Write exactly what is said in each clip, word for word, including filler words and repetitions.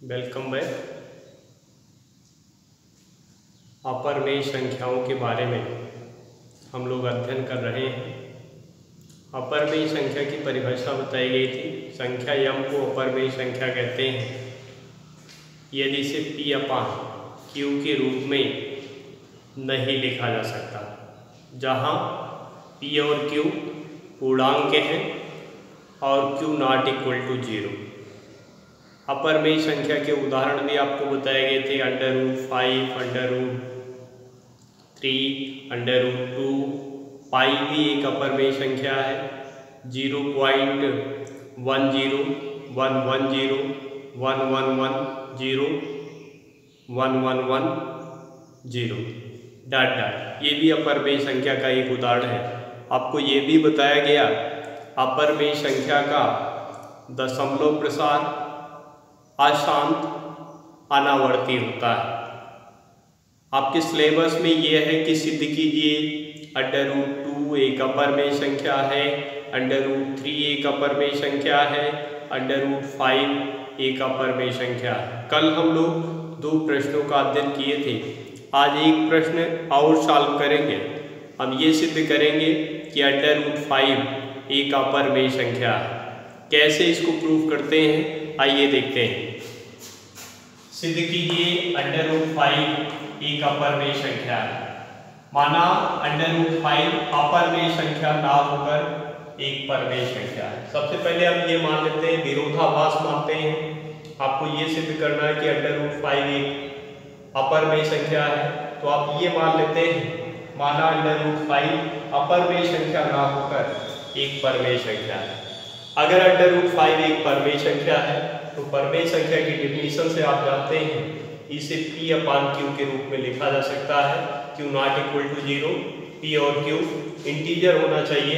Welcome back. अपरमेय संख्याओं के बारे में हम लोग अध्ययन कर रहे हैं। अपरमेय संख्या की परिभाषा बताई गई थी। संख्या यम को अपरमेय संख्या कहते हैं यदि इसे पी अपान क्यू के रूप में नहीं लिखा जा सकता, जहाँ पी और क्यू पूर्णांक हैं और q not equal to zero. अपरमेय संख्या के उदाहरण भी आपको बताए गए थे। Under root five, under root three, under root two. Pi भी एक अपरमेय संख्या है। Zero point one zero, one one zero, one one one zero, one one one zero, dot dot. ये भी अपरमेय संख्या का एक उदाहरण है। आपको ये भी बताया गया अपरमेय संख्या का दशमलव प्रसार अशांत अनावर्ती होता है। आपके सिलेबस में यह है कि सिद्ध कीजिए अंडर रूट टू एक अपरमेय संख्या है, अंडर रूट थ्री एक अपरमेय संख्या है, अंडर रूट फाइव एक अपरमेय संख्या है। कल हम लोग दो प्रश्नों का अध्ययन किए थे। आज एक प्रश्न और सॉल्व करेंगे। हम ये सिद्ध करेंगे कि अंडर रूट फाइव एक अपरमेय संख्या है। कैसे इसको प्रूव करते हैं आइए देखते हैं। सिद्ध कीजिए अंडर रूट फाइव एक अपरमेय संख्या है। माना अंडर रूट फाइव अपरमेय संख्या ना होकर एक परमेय संख्या है। सबसे पहले हम ये मान लेते हैं, विरोधाभास मानते हैं। आपको ये सिद्ध करना है कि अंडर रूट फाइव एक अपरमेय संख्या है, तो आप ये मान लेते हैं माना अंडर रूट फाइव अपरमेय संख्या ना होकर एक परमेय संख्या है। अगर अंडर रूट फाइव एक परमेय संख्या है तो परमेय संख्या की डेफिनेशन से आप जानते हैं इसे पी अपान क्यू के रूप में लिखा जा सकता है। Q not equal to zero, p और क्यू इंटीजर होना चाहिए,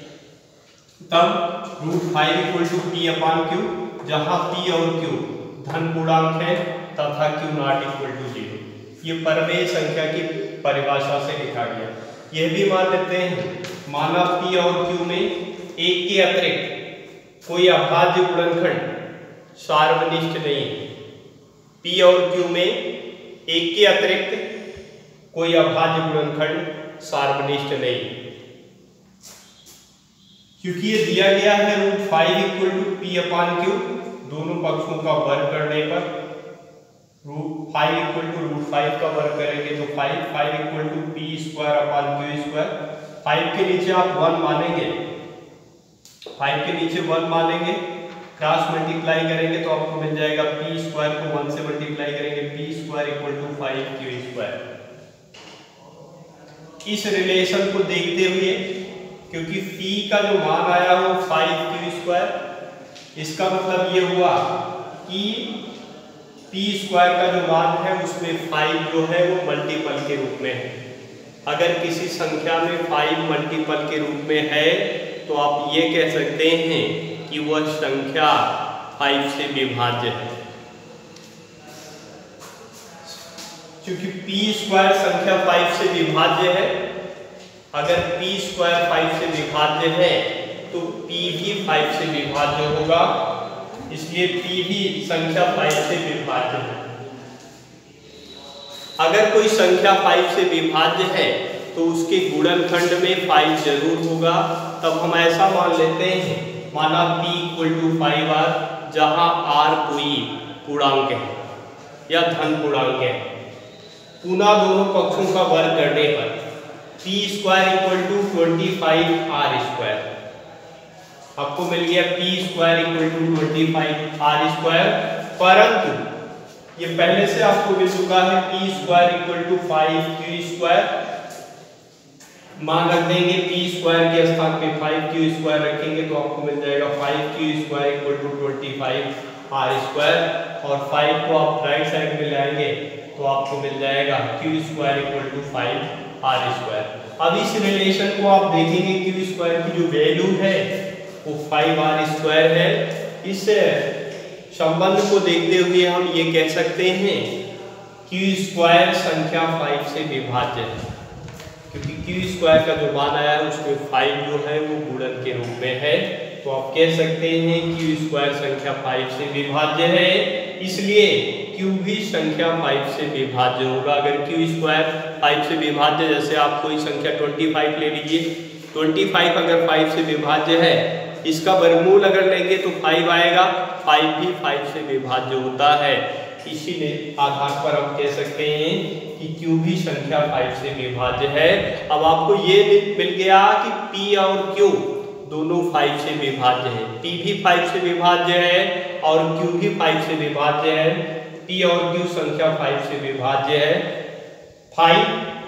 तब root five equal to p upon q, जहाँ पी और क्यू धन पूर्णांक है तथा q not equal to zero. ये परमेय संख्या की परिभाषा से लिखा गया। यह भी मान लेते हैं माना पी और क्यू में एक के अतिरिक्त कोई अभाज्य गुणनखंड सार्वनिष्ठ नहीं है। पी और क्यू में एक के अतिरिक्त कोई अभाज्य गुणनखंड सार्वनिष्ठ नहीं, क्योंकि ये दिया गया है root five equal to p upon q. दोनों पक्षों का वर्ग करने पर root five equal to root five का वर्ग करेंगे तो five five equal to p square upon q square. Five के नीचे आप वन मानेंगे, फाइव के नीचे वन मानेंगे, क्रॉस मल्टीप्लाई करेंगे तो आपको मिल जाएगा पी स्क्वायर को वन से मल्टीप्लाई करेंगे p square equal to five q square. इस रिलेशन को देखते हुए, क्योंकि पी का जो मान आया वो फाइव क्यू स्क्वायर, इसका मतलब ये हुआ कि पी स्क्वायर का जो मान है उसमें फाइव जो है वो मल्टीपल के रूप में है। अगर किसी संख्या में फाइव मल्टीपल के रूप में है तो आप ये कह सकते हैं कि वह संख्या फाइव से विभाज्य है। क्योंकि पी स्क्वायर संख्या फाइव से विभाज्य है, अगर पी स्क्वायर फाइव से विभाज्य है तो पी भी फाइव से विभाज्य होगा, इसलिए पी भी संख्या फाइव से विभाज्य है। अगर कोई संख्या फाइव से विभाज्य है तो उसके गुणनखंड में फाइव जरूर होगा। तब हम ऐसा मान लेते हैं माना p equal to five r, जहाँ r कोई पूर्णांक है या धन पूर्णांक है। पुनः दोनों पक्षों का वर्ग करने पर p square equal to twenty five r square आपको मिल गया। p square equal to twenty five r square, परंतु ये पहले से आपको मिल चुका है p square equal to five q square. मान रख देंगे p स्क्वायर के स्थान पे फाइव क्यू स्क्वायर रखेंगे तो आपको मिल जाएगा five q square equal to twenty five r square, और फाइव को आप राइट साइड में लाएंगे तो आपको मिल जाएगा q square equal to five r square. अब इस रिलेशन को आप देखेंगे q स्क्वायर की जो वैल्यू है वो फाइव आर स्क्वायर है। इस संबंध को देखते हुए हम ये कह सकते हैं q स्क्वायर संख्या फाइव से विभाज्य है, क्योंकि q स्क्वायर का जो मान आया है उसमें फाइव जो है वो गुणन के रूप में है। तो आप कह सकते हैं क्यू स्क्वायर संख्या फाइव से विभाज्य है, इसलिए क्यू भी संख्या फाइव से विभाज्य होगा। अगर क्यू स्क्वायर फाइव से विभाज्य, जैसे आप कोई संख्या पच्चीस ले लीजिए, पच्चीस अगर फाइव से विभाज्य है, इसका वर्गमूल अगर लेंगे तो फाइव आएगा, फाइव भी फाइव से विभाज्य होता है। इसीलिए आधार पर हम कह सकते हैं कि क्यू भी संख्या फाइव से विभाज्य है। अब आपको ये मिल गया कि पी और क्यू दोनों फाइव से विभाज्य है, पी भी फाइव से विभाज्य है और क्यू भी फाइव से विभाज्य है। पी और क्यू संख्या फाइव से विभाज्य है। फाइव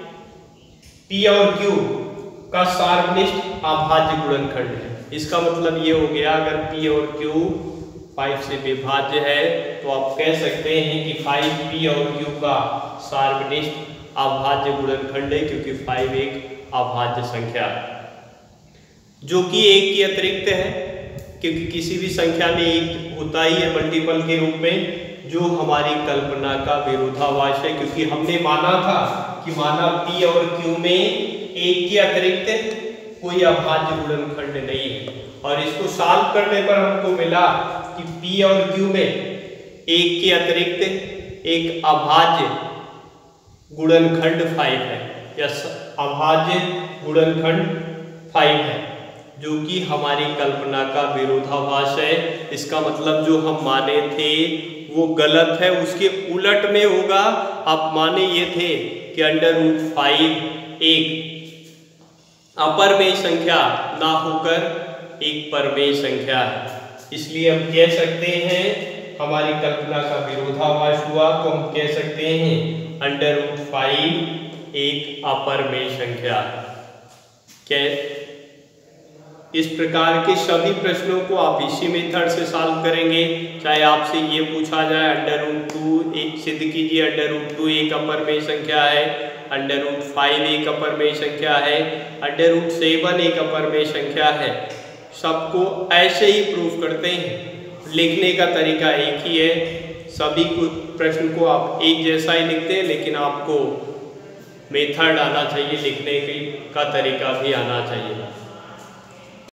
पी और क्यू का सार्वनिष्ठ अभाज्य गुणनखंड है। इसका मतलब ये हो गया, अगर पी और क्यू फाइव से विभाज्य है तो आप कह सकते हैं कि फाइव पी और क्यू का सार्वनिष्ठ अभाज्य गुणनखंड है, क्योंकि फाइव एक अभाज्य संख्या जो कि एक के अतिरिक्त है, क्योंकि किसी भी संख्या में एक होता ही है मल्टीपल के रूप में, जो हमारी कल्पना का विरोधाभास है। क्योंकि हमने माना था कि माना पी और क्यू में एक के अतिरिक्त कोई अभाज्य गुणनखंड नहीं है, और इसको सॉल्व करने पर हमको मिला कि पी और क्यू में एक के अतिरिक्त एक अभाज्य गुणनखंड फाइव है, या अभाज्य गुणनखंड फाइव है, जो कि हमारी कल्पना का विरोधाभास है। इसका मतलब जो हम माने थे वो गलत है, उसके उलट में होगा। आप माने ये थे कि अंडर रूट फाइव एक अपरमेय संख्या ना होकर एक परमेय संख्या है, इसलिए हम कह सकते हैं हमारी कल्पना का विरोधाभास हुआ, तो हम कह सकते हैं अंडर रूट फाइव एक अपरमेय संख्या। क्या इस प्रकार के सभी प्रश्नों को आप इसी मेथड से सॉल्व करेंगे। चाहे आपसे ये पूछा जाए अंडर रूट टू एक सिद्ध कीजिए, अंडर रूट टू एक अपरमेय संख्या है, अंडर रूट फाइव एक अपरमेय संख्या है, अंडर रूट सेवन एक अपरमेय संख्या है, सबको ऐसे ही प्रूफ करते हैं। लिखने का तरीका एक ही है, सभी को प्रश्न को आप एक जैसा ही लिखते हैं, लेकिन आपको मेथड आना चाहिए, लिखने का तरीका भी आना चाहिए।